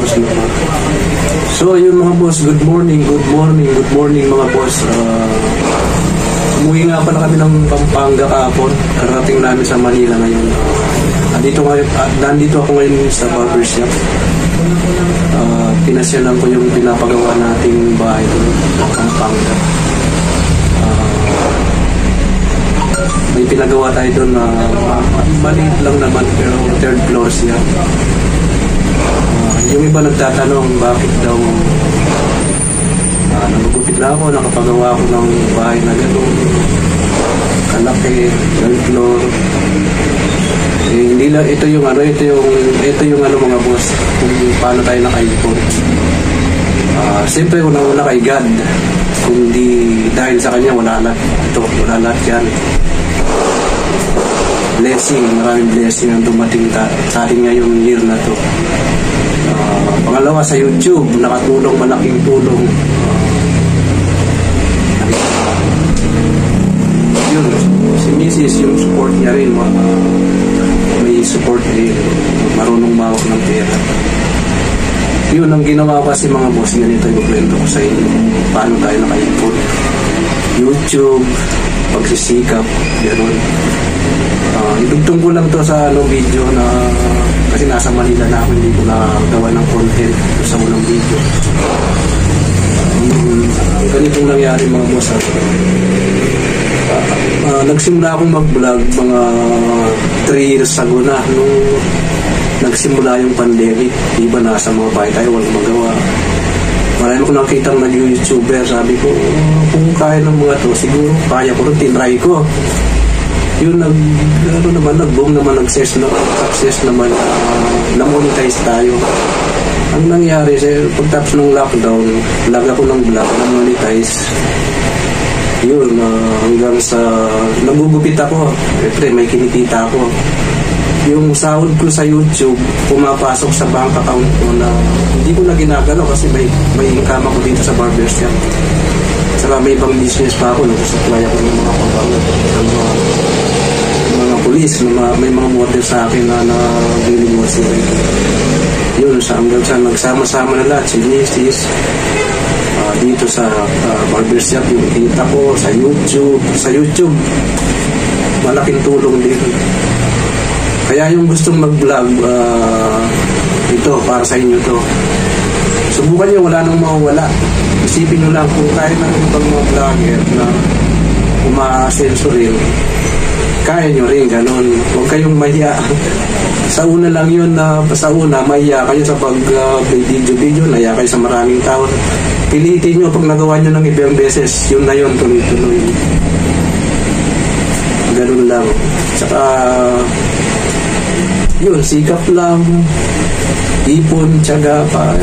boss naman. So yun mga boss, good morning mga boss. Umuwi nga pala kami ng Pampanga kahapon. Karating namin sa Manila ngayon. Nandito ako ngayon sa barbershop. Pinasyalan ko yung pinapagawa nating bahay doon sa Pampanga. May pinagawa tayo doon na maliit lang naman pero third floor siya. Yung iba nagtatanong bakit daw nagugupit na ako, nakapagawa ako ng bahay na gano'n kalaki, third floor. Hindi lang, ito yung mga boss, kung paano tayo nakaipon. Siyempre unang-una kay God, kung di dahil sa kanya wala lahat yan. Maraming blessing ang dumating sa atin ngayong year na to. Pangalawa, sa YouTube, nakatulong, malaking tulong. Yun, si Mrs. yung support niya rin, may support din, marunong mawak ng pera. Yun ang ginawa ko kasi mga boss, ganito yung kwento ko sa inyo, paano tayo nakaipon. YouTube, pagsisikap, gano'n. Idugtong ko lang to sa video na kasi nasa Manila na ako, hindi ko nagawa ng content sa unang video. Ganitong nangyari mga boss. Nagsimula akong mag-vlog mga 3 years ago na nung nagsimula yung pandemic. Diba nasa mga bahay tayo, walang magawa. Marami ko nakitang nag-YouTuber. Sabi ko, kung kaya ng mga to, siguro kaya ko rin, tinry ko. Yun, nag-boom naman, success naman, na-monetize tayo. Ang nangyari, pagtapos ng lockdown, vlog ako ng vlog, na-monetize. Yun, hanggang sa nagugupit ako. Siyempre, may kinikita ako. Yung sahod ko sa YouTube, pumapasok sa bank account ko na hindi ko na ginagalaw kasi may income ako dito sa barbershop. Saka may ibang business pa ako, nagsusupply ako ng mga pabango, ng mga pulis, may mga model sa akin na nabiling mo sila. Yun, hanggang sa nagsama-sama na lahat, si Mrs. Dito sa barbershop, yung kita ko sa YouTube, malaking tulong dito. Kaya yung gustong mag-vlog, ito, para sa inyo to. Subukan nyo, wala nang mawawala. Isipin nyo lang kung kaya ng ibang mga vlogger na umaasenso rin, kaya nyo rin, ganun. Huwag kayong mahiya. Sa una lang yun na, mahiya kayo sa pag-video, naya kayo sa maraming tao. Pilitin nyo pag nagawa nyo ng ibang beses, yun na yun, tuloy-tuloy. Ganun lang. Tsaka, yun, sikap lang, ipon, tiyaga pa.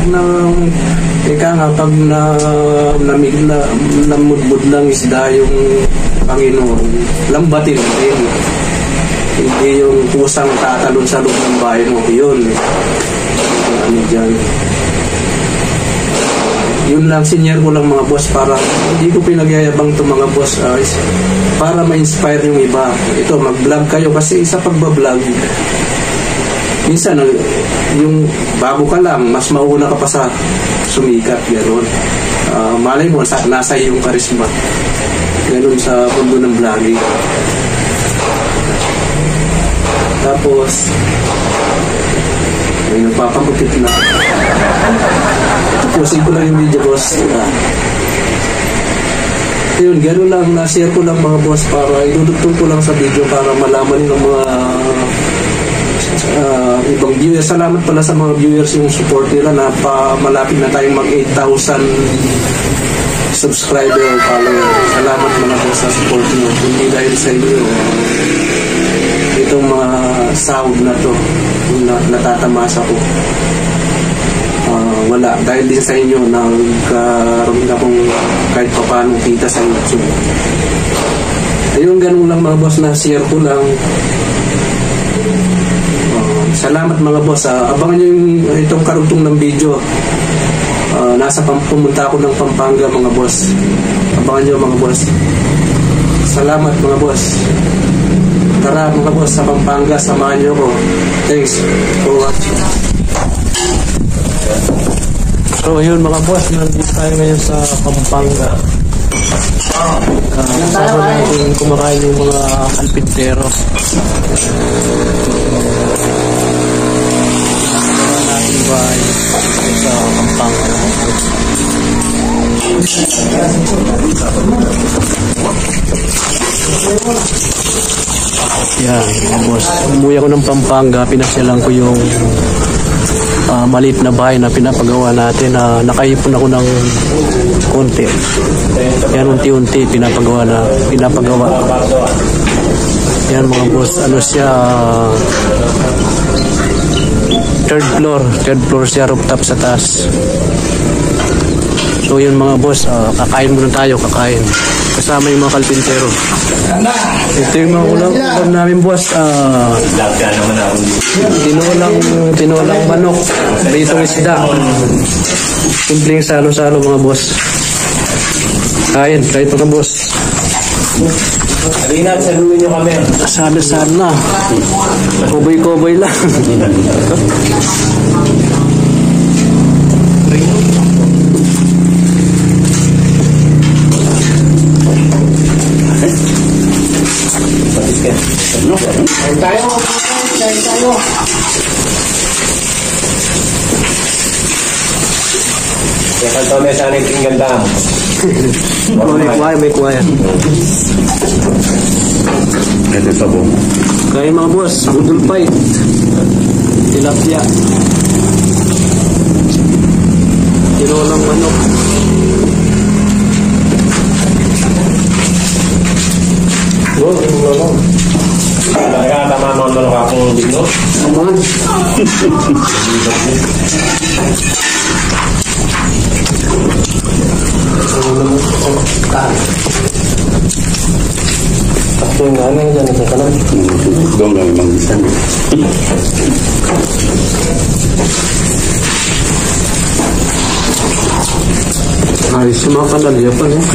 Pag namudbud ng isda yung Panginoon, lambatin din. Hindi yung pusang tatalon sa loob ng bahay mo. Yun. Ano dyan. Yun lang, senior ko lang mga boss, para hindi ko pinagyayabang to mga boss, para ma-inspire yung iba. Ito, mag-vlog kayo kasi sa pagbablog, minsan yung bago ka lang, mas mauna ka pa sa sumikat, gano'n. Malay mo, nasa yung karisma. Gano'n sa mundo ng vlogging. Tapos, may nagpapagupit na. Tapusin ko lang yung video, boss. Yun, gano'n lang, na-share ko lang mga boss, para idudugtong ko lang sa video para malaman ng mga ibang viewers. Salamat pala sa mga viewers yung support nila na malapit na tayong mag 8,000 subscriber o follower. Salamat mga boss sa support nyo. Hindi dahil sa inyo itong mga sahod na to natatamasa ko. Wala, dahil din sa inyo nagkaroon akong kahit pa paano kita sa YouTube. Ayun, ganun lang mga boss, na share ko lang. Salamat mga boss. Abangan nyo itong karugtong ng video. Pumunta ako ng Pampanga mga boss. Abangan nyo mga boss. Salamat mga boss. Tara mga boss, sa Pampanga, samahan nyo ko. Thanks for watching. So yun mga boss, nandito tayo ngayon sa Pampanga. Kasama natin kumakain yung mga alpintero. Natin bahay sa Pampanga. Yan mga boss, umuwi ako ng Pampanga, pinasyalan ko yung maliit na bahay na pinapagawa natin. Nakaipon ako ng konti. Yan, unti-unti pinapagawa. Yan mga boss, ano siya, third floor siya, rooftop sa taas. So yun mga boss, kakain muna tayo, kasama yung mga kalpintero. Ito yung mga ulam namin boss. Tinolang manok, pritong isda, simpleng salo-salo mga boss. Kain mga boss. Halina, saluhin nyo kami. Salo-salo na. Koboy-koboy lang. Kain tayo. Kaya kanto na sana yung ganda. May kuwaya. Ito pa po. Kaya mga boss, budol fight. Tilapia. Tinolang manok. Talaga tama naman manok akong bigno. Naman. Ako yung ano yung dyan sa kanan. Gawin lang yung mangisan. Ayos yung mga kanalya pa niya.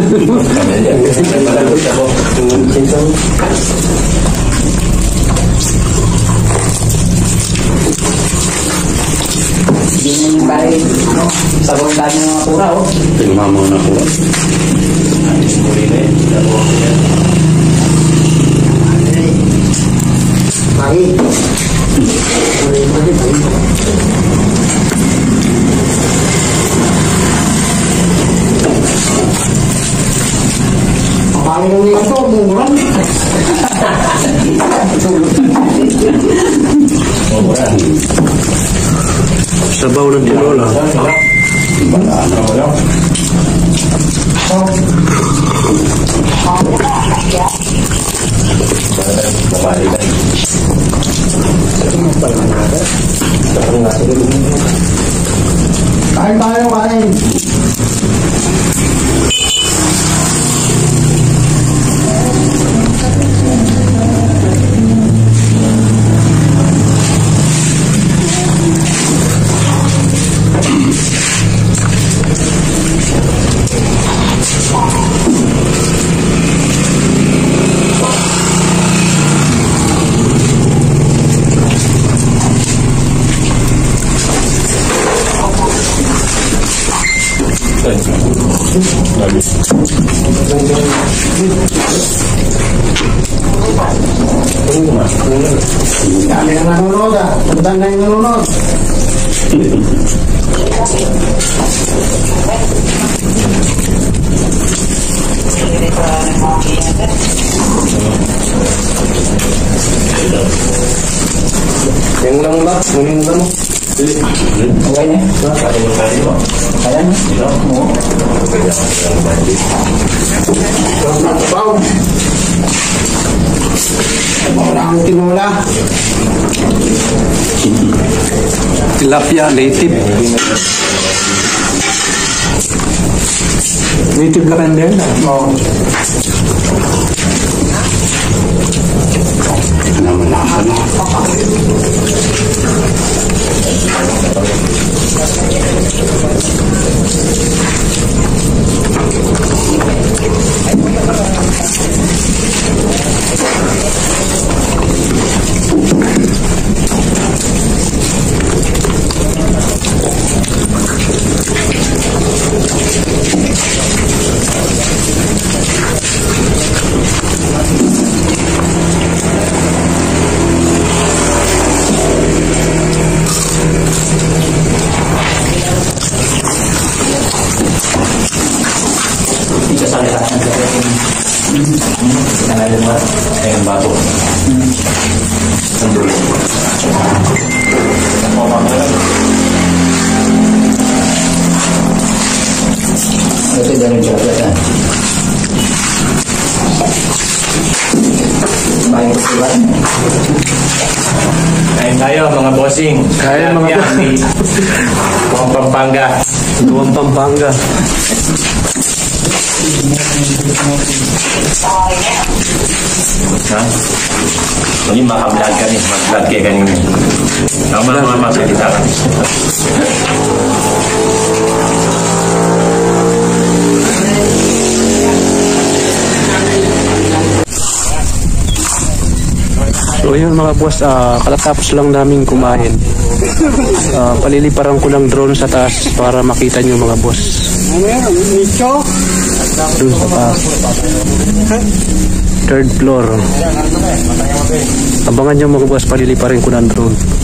Hindi yung bahay, sabong dami ng mga pura, oh. Tingnan mo na po. Bahay. Bahay ng mga ito, mumurang. Sabaw ng tinola. Kain tayo, kain. Dami ang nanonood, ah. Tandaan na yung nanonood. Yung lang ba? Yung lang mo? Okay na? Kaya na? Wow! Wala ang tinola. Tilapia, native. Native ka rin din. Oo. bossing. Kain mga bossing. Buwang Pampanga. Buwang Pampanga. Ha? Ini maka-vlog ka rin. Mag-vlog kayo kanina. Mga masalita ka. So yun mga boss, katatapos lang namin kumain. Paliliparan ko ng drone sa taas para makita nyo mga boss. Doon sa taas. Third floor. Abangan nyo mga boss, paliliparin ko ng drone.